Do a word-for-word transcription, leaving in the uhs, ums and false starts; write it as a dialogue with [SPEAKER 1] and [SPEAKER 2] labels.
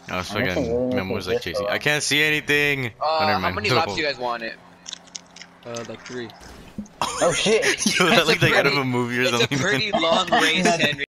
[SPEAKER 1] I was
[SPEAKER 2] I think
[SPEAKER 1] fucking
[SPEAKER 2] we
[SPEAKER 1] Memo
[SPEAKER 2] need
[SPEAKER 1] was
[SPEAKER 2] to
[SPEAKER 1] like
[SPEAKER 2] get
[SPEAKER 1] chasing.
[SPEAKER 2] this
[SPEAKER 1] I can't see anything.
[SPEAKER 3] Uh,
[SPEAKER 1] Oh, never
[SPEAKER 3] how
[SPEAKER 1] mind.
[SPEAKER 3] many laps do you guys want it?
[SPEAKER 4] Uh, like three.
[SPEAKER 2] Oh shit!
[SPEAKER 1] Yo, that like
[SPEAKER 3] That's a
[SPEAKER 1] like out of
[SPEAKER 3] pretty-
[SPEAKER 1] a movie or
[SPEAKER 3] It's a
[SPEAKER 1] something.
[SPEAKER 3] pretty long race, Henry.